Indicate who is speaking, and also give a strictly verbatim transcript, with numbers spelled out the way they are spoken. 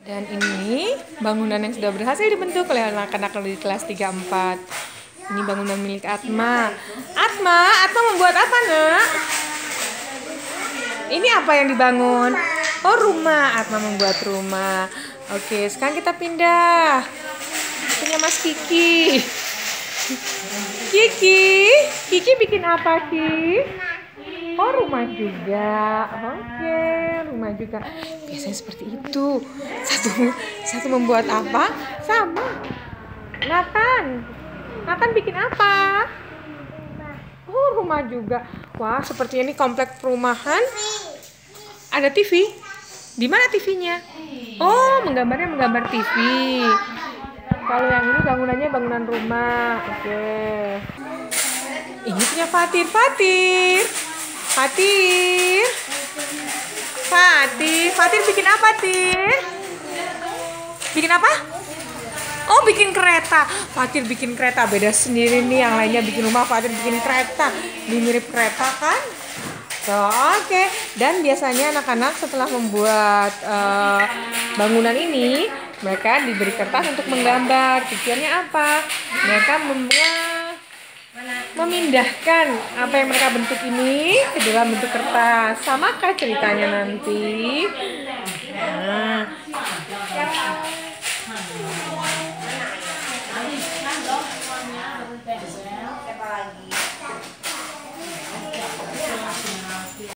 Speaker 1: Dan ini bangunan yang sudah berhasil dibentuk oleh anak-anak di kelas tiga empat. Ini bangunan milik Atma. Atma, Atma membuat apa, Nak? Ini apa yang dibangun? Oh, rumah. Atma membuat rumah. Oke, sekarang kita pindah. Punya Mas Kiki. Kiki, Kiki bikin apa, Ki? Oh, rumah juga. Oke, rumah juga. Biasanya seperti itu. Satu satu membuat apa? Sama. Nathan. Nathan bikin apa? Oh, rumah juga. Wah, seperti ini komplek perumahan. Ada T V. Di mana T V-nya? Oh, menggambarnya menggambar T V. Kalau yang ini bangunannya bangunan rumah. Oke. Ini punya Fatir. Fatir. Fatir. Fatir. Fatir bikin apa, Tir? Bikin apa? Oh, bikin kereta. Fatir bikin kereta. Beda sendiri nih. Yang lainnya bikin rumah, Fatir bikin kereta. Ini mirip kereta kan? So, oke. Okay. Dan biasanya anak-anak setelah membuat uh, bangunan ini, mereka diberi kertas untuk menggambar. Tujuannya apa? Mereka membuat memindahkan apa yang mereka bentuk ini ke dalam bentuk kertas. Samakah ceritanya nanti? Nah,